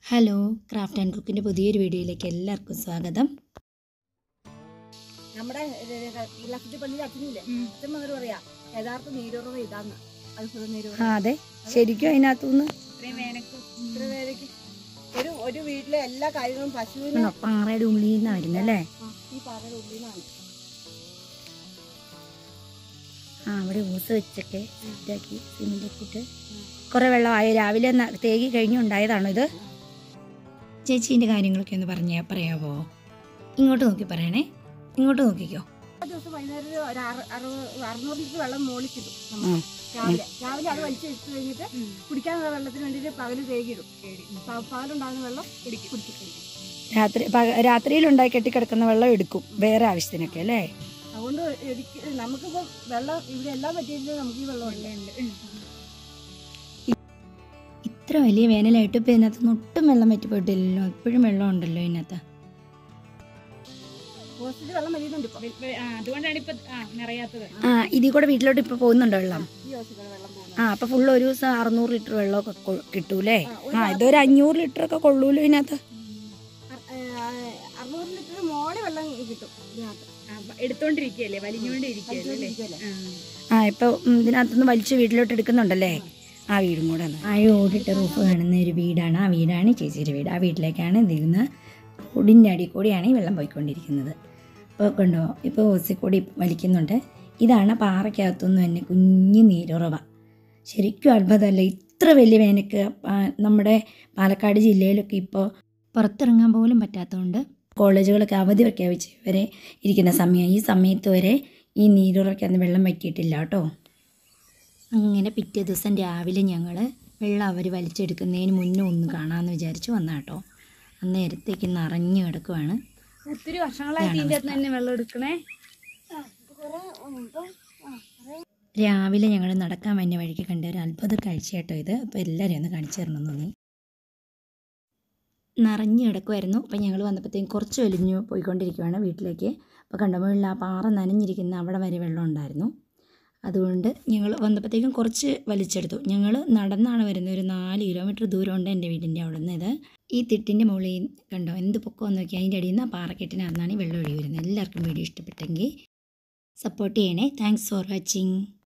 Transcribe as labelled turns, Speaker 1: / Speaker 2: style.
Speaker 1: Hello craft and കുക്കിൻ്റെ പുതിയൊരു വീഡിയോയിലേക്ക് എല്ലാവർക്കും സ്വാഗതം.
Speaker 2: നമ്മുടെ പള്ളിയിൽ അച്ഛനില്ലേ, അച്ഛൻ മകർ പറയാ യഥാർത്ഥ നീരുറവ ഇതാന്ന്.
Speaker 1: അതെ, ശരിക്കും അതിനകത്തുനിന്ന്
Speaker 2: ഒരു വീട്ടിലെ എല്ലാ കാര്യങ്ങളും പശുവിന്
Speaker 1: പാറയുടെ ഉള്ളിൽ നിന്നാണ് വരുന്നല്ലേ.
Speaker 2: ഈ പാറയുടെ ഉള്ളിൽ നിന്നാണ്.
Speaker 1: അവിടെ ഊസ് വെച്ചൊക്കെ സെറ്റാക്കി സിമെൻ്റൊക്കെ ഇട്ട് കുറേ വെള്ളമായി. രാവിലെ തേകി കഴിഞ്ഞുണ്ടായതാണോ ഇത്? ചേച്ചീൻ്റെ കാര്യങ്ങളൊക്കെ ഒന്ന് പറയാവോ? ഇങ്ങോട്ട് നോക്കി പറയണേ, ഇങ്ങോട്ട് നോക്കിക്കോ.
Speaker 2: ദിവസം വൈകുന്നേരം ഒരു 600 ലിറ്റർ വെള്ളം മോളിക്കിടും. രാവിലെ അത് വലിച്ചെടുത്ത് കഴിഞ്ഞിട്ട് കുടിക്കാനുള്ള വെള്ളത്തിന് വേണ്ടിയിട്ട് പകല് തേകിടും. പകലുണ്ടാകുന്ന വെള്ളം കുടിക്കും.
Speaker 1: രാത്രിയിലുണ്ടായി കെട്ടിക്കിടക്കുന്ന വെള്ളം എടുക്കും വേറെ ആവശ്യത്തിനൊക്കെ അല്ലേ.
Speaker 2: അതുകൊണ്ട് നമുക്കിപ്പോ വെള്ളം ഇവിടെ എല്ലാം പറ്റിയിട്ട് നമുക്ക് ഈ വെള്ളം ഉണ്ട്.
Speaker 1: ഇത്ര വലിയ വേനലായിട്ട് ഇപ്പം ഇതിനകത്ത് ഒട്ടും വെള്ളം പറ്റിപ്പോയിട്ടില്ലല്ലോ. ഇപ്പോഴും വെള്ളം ഉണ്ടല്ലോ ഇതിനകത്ത്. ഇതിൽ കൂടെ വീട്ടിലോട്ട് ഇപ്പൊ പോകുന്നുണ്ടോ വെള്ളം? അപ്പൊ ഫുള്ള് ഒരു ദിവസം 600 ലിറ്റർ വെള്ളമൊക്കെ കിട്ടൂലേ? ഇതൊരു 500 ലിറ്റർ ഒക്കെ കൊള്ളൂല്ലോ ഇതിനകത്ത്.
Speaker 2: 600 ലിറ്റർ മോളെ വെള്ളം കിട്ടും.
Speaker 3: എടുത്തോണ്ടിരിക്കല്ലേ, വലിഞ്ഞോണ്ടിരിക്കല്ലേ.
Speaker 1: ഇപ്പൊ ഇതിനകത്തുനിന്ന് വലിച്ച് വീട്ടിലോട്ട് എടുക്കുന്നുണ്ടല്ലേ. ആ വീടും കൂടെ ഓടിട്ട റൂഫ് കാണുന്ന ഒരു വീടാണ്. ആ വീടാണ് ചേച്ചിയുടെ വീട്. ആ വീട്ടിലേക്കാണ് ഇതിന്ന് റോഡിൻ്റെ അടിയിൽ കൂടിയാണ് ഈ വെള്ളം പോയിക്കൊണ്ടിരിക്കുന്നത്. ഇപ്പോൾ കണ്ടോ, ഇപ്പോൾ ഓസിക്കൂടി വലിക്കുന്നുണ്ട്. ഇതാണ് പാറയ്ക്കകത്തുനിന്ന് തന്നെ കുഞ്ഞു നീരുറവ. ശരിക്കും അത്ഭുതമല്ല. ഇത്ര വലിയ വേനക്ക് നമ്മുടെ പാലക്കാട് ജില്ലയിലൊക്കെ ഇപ്പോൾ പുറത്തിറങ്ങാൻ പോലും പറ്റാത്തതുകൊണ്ട് കോളേജുകളൊക്കെ അവധി പ്രഖ്യാപിച്ച് വരെ ഇരിക്കുന്ന സമയം. ഈ സമയത്ത് വരെ ഈ നീരുറവയ്ക്കന്ന് വെള്ളം പറ്റിയിട്ടില്ല കേട്ടോ. അങ്ങനെ പിറ്റേ ദിവസം രാവിലെ ഞങ്ങൾ വെള്ളം അവർ വലിച്ചെടുക്കുന്നതിന് മുന്നേ ഒന്ന് കാണാമെന്ന് വിചാരിച്ച് വന്ന കേട്ടോ. അന്നേരത്തേക്ക് നിറഞ്ഞു കിടക്കുവാണ്.
Speaker 3: ഒത്തിരി വർഷങ്ങളായിട്ട് ഇതിൻ്റെ അകത്ത് തന്നെ വെള്ളം എടുക്കണേ.
Speaker 1: രാവിലെ ഞങ്ങൾ നടക്കാൻ വന്ന വഴിക്ക് കണ്ട ഒരു അത്ഭുത കാഴ്ച കേട്ടോ ഇത്. അപ്പോൾ എല്ലാവരും ഒന്ന് കാണിച്ചു തരണം തോന്നി. നിറഞ്ഞു കിടക്കുമായിരുന്നു. അപ്പോൾ ഞങ്ങൾ വന്നപ്പോഴത്തേക്കും കുറച്ച് വലിഞ്ഞു പോയിക്കൊണ്ടിരിക്കുകയാണ് വീട്ടിലേക്ക്. അപ്പോൾ കണ്ടപ്പോഴുള്ള ആ പാറ നനഞ്ഞിരിക്കുന്ന അവിടെ വരെ വെള്ളം ഉണ്ടായിരുന്നു. അതുകൊണ്ട് ഞങ്ങൾ വന്നപ്പോഴത്തേക്കും കുറച്ച് വലിച്ചെടുത്തു. ഞങ്ങൾ നടന്നാണ് വരുന്നത്. ഒരു 4 കിലോമീറ്റർ ദൂരമുണ്ട് എൻ്റെ വീടിൻ്റെ അവിടെ നിന്ന്. ഇത് ഈ തിട്ടിൻ്റെ മുകളിൽ കണ്ടോ എന്ത് പൊക്കമെന്ന് നോക്കി. അതിൻ്റെ അടിയിൽ നിന്ന് ആ പാറക്കെട്ടിനകത്താണ് ഈ വെള്ളം ഒഴുകി വരുന്നത്. എല്ലാവർക്കും വീഡിയോ ഇഷ്ടപ്പെട്ടെങ്കിൽ സപ്പോർട്ട് ചെയ്യണേ. Thanks for watching.